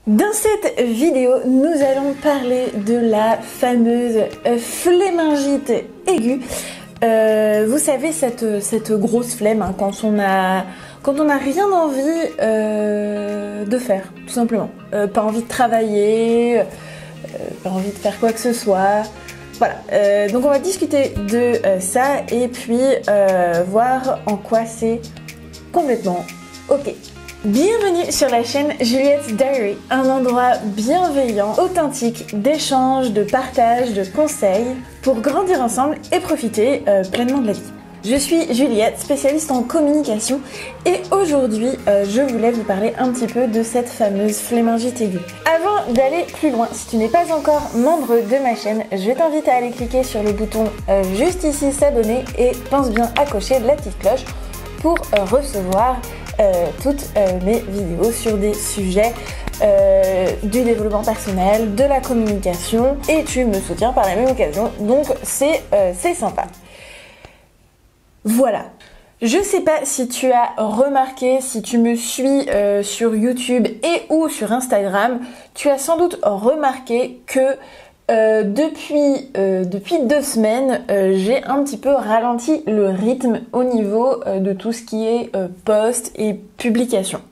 Dans cette vidéo, nous allons parler de la fameuse flémingite aiguë. Vous savez, cette grosse flemme hein, quand on a rien envie de faire, tout simplement. Pas envie de travailler, pas envie de faire quoi que ce soit. Voilà, donc on va discuter de ça et puis voir en quoi c'est complètement ok. Bienvenue sur la chaîne Juliette's Diary, un endroit bienveillant, authentique, d'échange, de partage, de conseils pour grandir ensemble et profiter pleinement de la vie. Je suis Juliette, spécialiste en communication et aujourd'hui je voulais vous parler un petit peu de cette fameuse flémingite aiguë. Avant d'aller plus loin, si tu n'es pas encore membre de ma chaîne, je t'invite à aller cliquer sur le bouton juste ici s'abonner et pense bien à cocher la petite cloche pour recevoir toutes mes vidéos sur des sujets du développement personnel, de la communication et tu me soutiens par la même occasion, donc c'est sympa. Voilà. Je sais pas si tu as remarqué, si tu me suis sur YouTube et ou sur Instagram, tu as sans doute remarqué que depuis 2 semaines, j'ai un petit peu ralenti le rythme au niveau de tout ce qui est post et publication.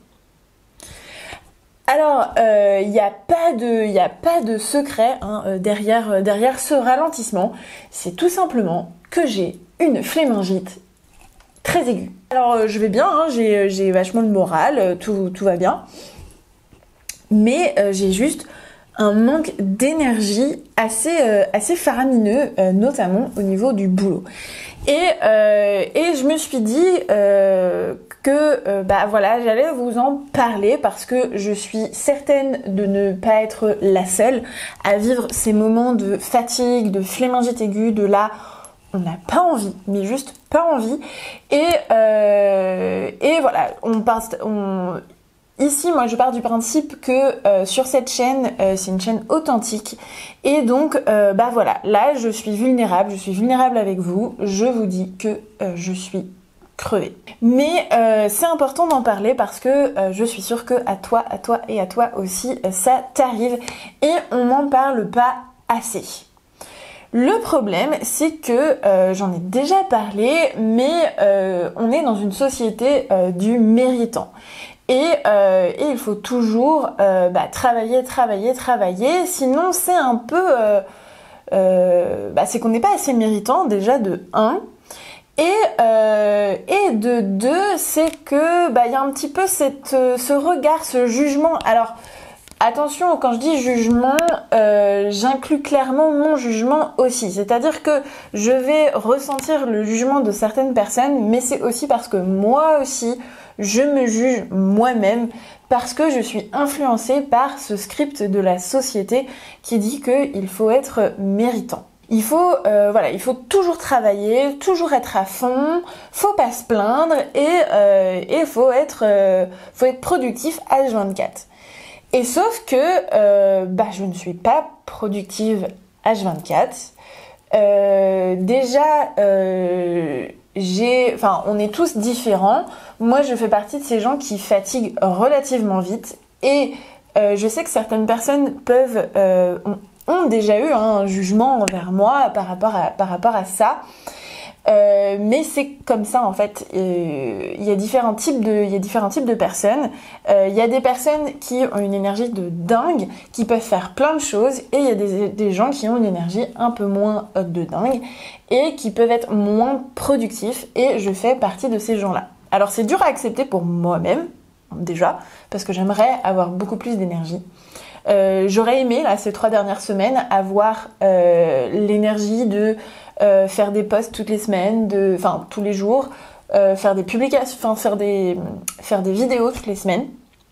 Alors, il n'y a pas de secret hein, derrière ce ralentissement. C'est tout simplement que j'ai une flémingite très aiguë. Alors, je vais bien, hein, j'ai vachement le moral, tout va bien. Mais j'ai juste un manque d'énergie assez faramineux, notamment au niveau du boulot. Et je me suis dit que voilà, j'allais vous en parler parce que je suis certaine de ne pas être la seule à vivre ces moments de fatigue, de flémingite aiguë, de là on n'a pas envie, mais juste pas envie. Et voilà, ici, moi, je pars du principe que sur cette chaîne, c'est une chaîne authentique. Et donc, voilà, là, je suis vulnérable avec vous. Je vous dis que je suis crevée. Mais c'est important d'en parler parce que je suis sûre que à toi et à toi aussi, ça t'arrive. Et on n'en parle pas assez. Le problème, c'est que j'en ai déjà parlé, mais on est dans une société du méritant. Et il faut toujours travailler, sinon c'est un peu... c'est qu'on n'est pas assez méritant déjà de 1. Et de 2, c'est que y a un petit peu ce regard, ce jugement. Alors, attention, quand je dis jugement, j'inclus clairement mon jugement aussi. C'est-à-dire que je vais ressentir le jugement de certaines personnes, mais c'est aussi parce que moi aussi, je me juge moi-même parce que je suis influencée par ce script de la société qui dit qu'il faut être méritant. Il faut toujours travailler, toujours être à fond, faut pas se plaindre et faut être productif H24. Et sauf que je ne suis pas productive H24. On est tous différents. Moi, je fais partie de ces gens qui fatiguent relativement vite. Et je sais que certaines personnes ont déjà eu un jugement envers moi par rapport à ça. Mais c'est comme ça en fait. Il y a différents types de personnes. Il y a des personnes qui ont une énergie de dingue, qui peuvent faire plein de choses, et il y a des gens qui ont une énergie un peu moins de dingue et qui peuvent être moins productifs. Et je fais partie de ces gens-là. Alors c'est dur à accepter pour moi-même déjà, parce que j'aimerais avoir beaucoup plus d'énergie. J'aurais aimé là ces 3 dernières semaines avoir l'énergie de faire des posts toutes les semaines, tous les jours, faire des publications, faire des vidéos toutes les semaines.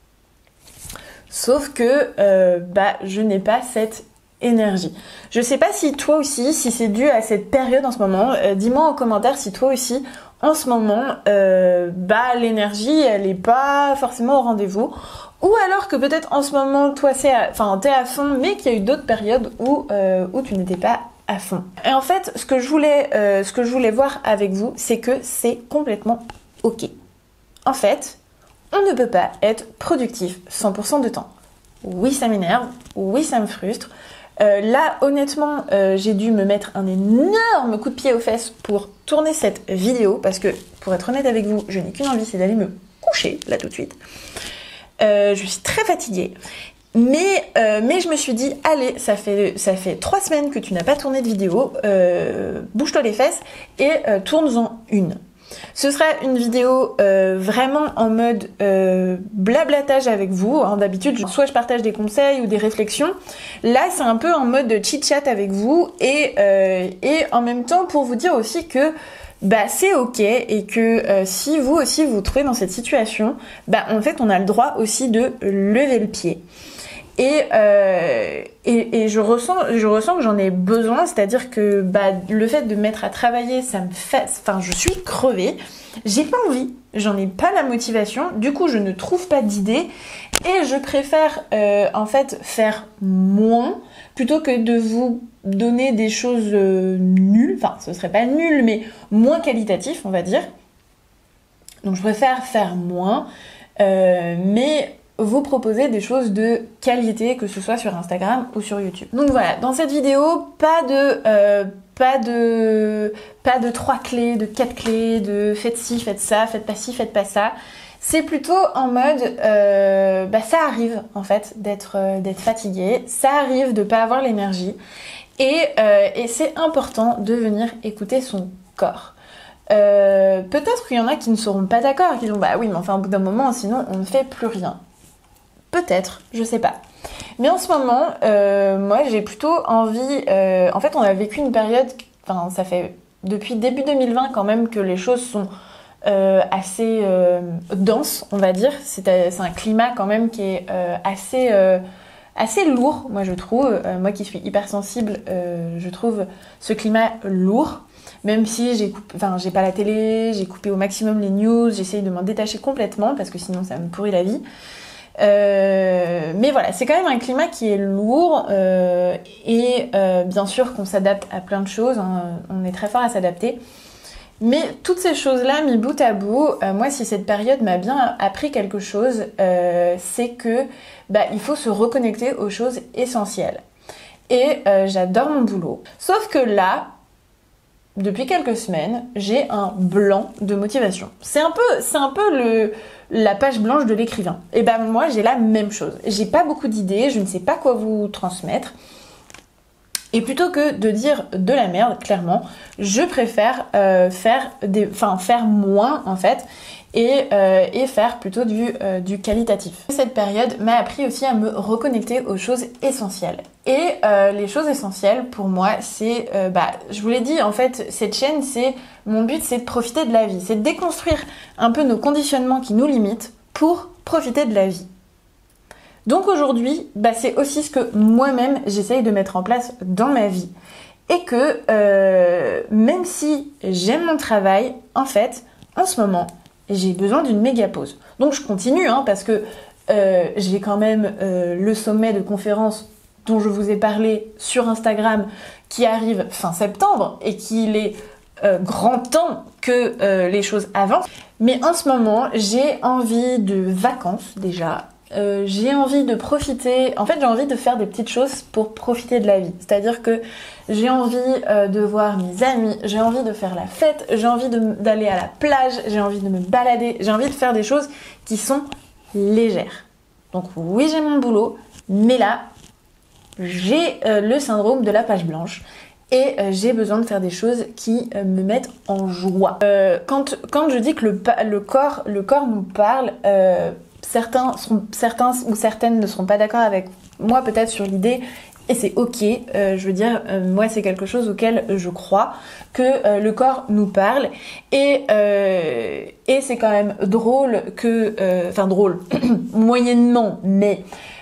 Sauf que je n'ai pas cette énergie. Je sais pas si toi aussi, si c'est dû à cette période en ce moment, dis-moi en commentaire si toi aussi en ce moment l'énergie elle est pas forcément au rendez-vous. Ou alors que peut-être en ce moment, toi, t'es à fond, mais qu'il y a eu d'autres périodes où tu n'étais pas à fond. Et en fait, ce que je voulais voir avec vous, c'est que c'est complètement ok. En fait, on ne peut pas être productif 100% du temps. oui ça m'énerve, oui ça me frustre. Là honnêtement j'ai dû me mettre un énorme coup de pied aux fesses pour tourner cette vidéo parce que pour être honnête avec vous, je n'ai qu'une envie, c'est d'aller me coucher là tout de suite. Je suis très fatiguée. Mais je me suis dit, allez, ça fait 3 semaines que tu n'as pas tourné de vidéo, bouge-toi les fesses et tourne-en une. Ce sera une vidéo vraiment en mode blablatage avec vous. Hein, d'habitude, soit je partage des conseils ou des réflexions. Là, c'est un peu en mode chit-chat avec vous et en même temps pour vous dire aussi que bah c'est ok et que si vous aussi vous vous trouvez dans cette situation, bah en fait on a le droit aussi de lever le pied. Et je ressens que j'en ai besoin, c'est-à-dire que bah, le fait de me mettre à travailler, ça me fait, enfin je suis crevée, j'ai pas envie, j'en ai pas la motivation, du coup je ne trouve pas d'idées et je préfère en fait faire moins plutôt que de vous donner des choses nulles, enfin ce serait pas nul mais moins qualitatif on va dire. Donc je préfère faire moins, mais vous proposer des choses de qualité, que ce soit sur Instagram ou sur YouTube. Donc voilà, dans cette vidéo, pas de 3 clés, de 4 clés, de faites ci, faites ça, faites pas ci, faites pas ça. C'est plutôt en mode, bah ça arrive en fait d'être fatigué, ça arrive de pas avoir l'énergie et c'est important de venir écouter son corps. Peut-être qu'il y en a qui ne seront pas d'accord, qui diront bah oui mais enfin au bout d'un moment sinon on ne fait plus rien. Peut-être, je sais pas. Mais en ce moment, moi j'ai plutôt envie... en fait on a vécu une période, enfin ça fait depuis début 2020 quand même que les choses sont assez denses, on va dire. C'est un climat quand même qui est assez lourd, moi je trouve. Moi qui suis hypersensible, je trouve ce climat lourd. Même si j'ai pas la télé, j'ai coupé au maximum les news, j'essaye de m'en détacher complètement parce que sinon ça me pourrit la vie. Mais voilà, c'est quand même un climat qui est lourd et bien sûr qu'on s'adapte à plein de choses, hein, on est très fort à s'adapter. Mais toutes ces choses-là, mis bout à bout, moi si cette période m'a bien appris quelque chose, c'est que bah, il faut se reconnecter aux choses essentielles. Et j'adore mon boulot. Sauf que là, depuis quelques semaines, j'ai un blanc de motivation. C'est un peu la page blanche de l'écrivain. Et ben moi, j'ai la même chose. J'ai pas beaucoup d'idées, je ne sais pas quoi vous transmettre. Et plutôt que de dire de la merde, clairement, je préfère faire moins en fait et faire plutôt du qualitatif. Cette période m'a appris aussi à me reconnecter aux choses essentielles. Et les choses essentielles pour moi, c'est, je vous l'ai dit, en fait, cette chaîne, mon but, c'est de profiter de la vie, c'est de déconstruire un peu nos conditionnements qui nous limitent pour profiter de la vie. Donc aujourd'hui, c'est aussi ce que moi-même j'essaye de mettre en place dans ma vie. Et que même si j'aime mon travail, en fait, en ce moment, j'ai besoin d'une méga pause. Donc je continue, hein, parce que j'ai quand même le sommet de conférence dont je vous ai parlé sur Instagram qui arrive fin septembre et qu'il est grand temps que les choses avancent. Mais en ce moment, j'ai envie de vacances déjà. J'ai envie de profiter, en fait j'ai envie de faire des petites choses pour profiter de la vie, c'est-à-dire que j'ai envie de voir mes amis, j'ai envie de faire la fête, j'ai envie d'aller à la plage, j'ai envie de me balader, j'ai envie de faire des choses qui sont légères. Donc oui j'ai mon boulot, mais là j'ai le syndrome de la page blanche et j'ai besoin de faire des choses qui me mettent en joie. Quand je dis que le corps nous parle, certains ou certaines ne seront pas d'accord avec moi peut-être sur l'idée et c'est ok, je veux dire moi c'est quelque chose auquel je crois que le corps nous parle et c'est quand même drôle que drôle moyennement mais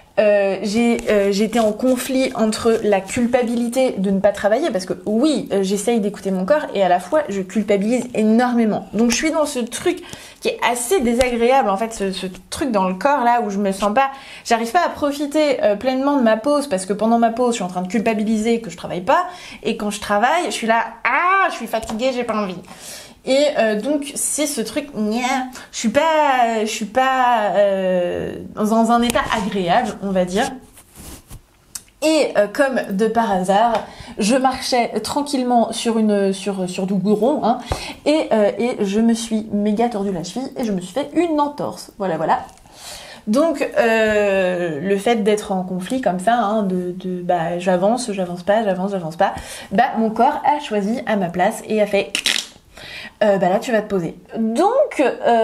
j'étais en conflit entre la culpabilité de ne pas travailler parce que oui j'essaye d'écouter mon corps et à la fois je culpabilise énormément, donc je suis dans ce truc qui est assez désagréable en fait, ce truc dans le corps là où j'arrive pas à profiter pleinement de ma pause parce que pendant ma pause je suis en train de culpabiliser que je travaille pas et quand je travaille je suis là je suis fatiguée, j'ai pas envie. Et donc c'est ce truc, je suis pas dans un état agréable, on va dire. Et comme de par hasard, je marchais tranquillement sur du goudron, hein, et je me suis méga tordu la cheville et je me suis fait une entorse. Voilà, voilà. Donc le fait d'être en conflit comme ça, hein, bah j'avance pas, bah mon corps a choisi à ma place et a fait bah là tu vas te poser. Donc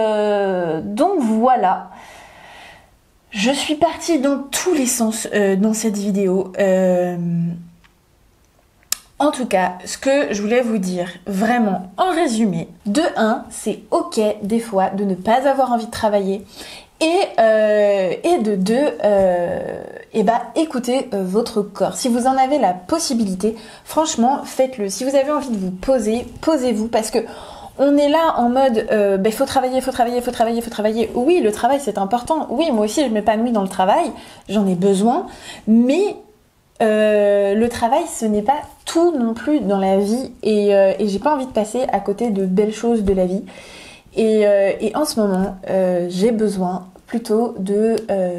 voilà. Je suis partie dans tous les sens dans cette vidéo. En tout cas, ce que je voulais vous dire, vraiment, en résumé, de 1, c'est ok des fois de ne pas avoir envie de travailler. Et de 2, écoutez votre corps. Si vous en avez la possibilité, franchement, faites-le. Si vous avez envie de vous poser, posez-vous, parce que on est là en mode faut travailler. Oui, le travail c'est important. Oui, moi aussi je m'épanouis dans le travail, j'en ai besoin, mais le travail ce n'est pas tout non plus dans la vie, et j'ai pas envie de passer à côté de belles choses de la vie. Et en ce moment, j'ai besoin plutôt de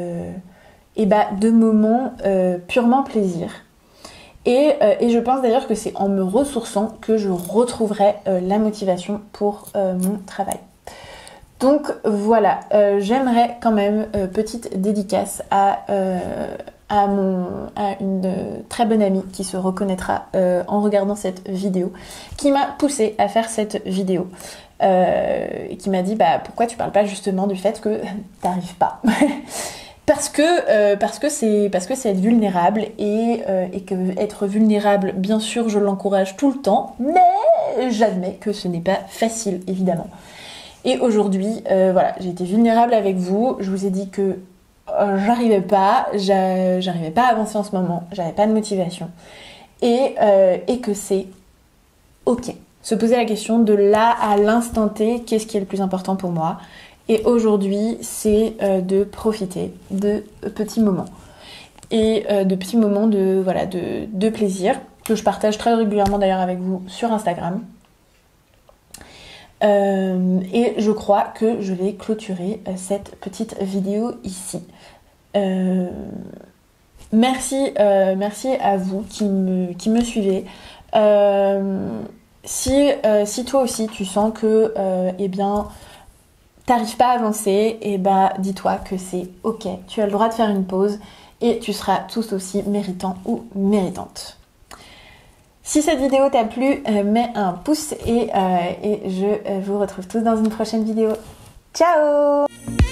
moments purement plaisir. Et je pense d'ailleurs que c'est en me ressourçant que je retrouverai la motivation pour mon travail. Donc voilà, j'aimerais quand même petite dédicace à une très bonne amie qui se reconnaîtra en regardant cette vidéo, qui m'a poussée à faire cette vidéo. Et qui m'a dit bah pourquoi tu parles pas justement du fait que t'arrives pas. Parce que c'est être vulnérable, et que être vulnérable, bien sûr je l'encourage tout le temps, mais j'admets que ce n'est pas facile évidemment. Et aujourd'hui voilà, j'ai été vulnérable avec vous, je vous ai dit que j'arrivais pas à avancer en ce moment, j'avais pas de motivation, et que c'est ok. Se poser la question de là à l'instant T, qu'est-ce qui est le plus important pour moi? Et aujourd'hui, c'est de profiter de petits moments. Et de petits moments de plaisir, que je partage très régulièrement d'ailleurs avec vous sur Instagram. Et je crois que je vais clôturer cette petite vidéo ici. Merci à vous qui me suivez. Si toi aussi tu sens que t'arrives pas à avancer, dis-toi que c'est ok, tu as le droit de faire une pause et tu seras tout aussi méritant ou méritante. Si cette vidéo t'a plu, mets un pouce, et je vous retrouve tous dans une prochaine vidéo. Ciao!